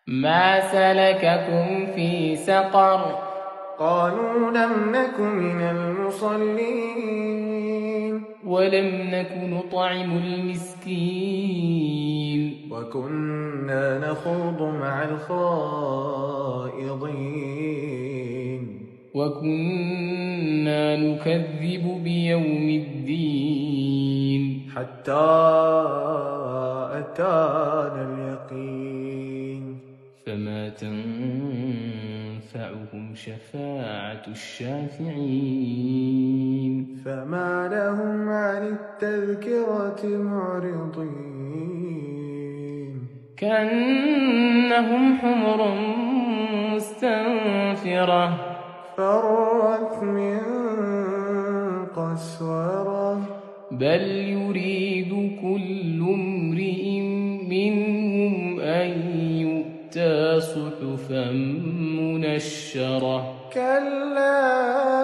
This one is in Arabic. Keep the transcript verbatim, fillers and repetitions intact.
ما سلككم في سقر قالوا لم نك من المصلين ولم نك نطعم المسكين وكنا نخوض مع الخائضين وكنا نكذب بيوم الدين حتى أتانا اليقين فما تنفعهم شفاعة الشافعين فما لهم عن التذكرة معرضين كأنهم حمر مستنفرة فرت من قسورة بل يريد كل امرئ منهم أن يؤتى صحفا منشرة كلا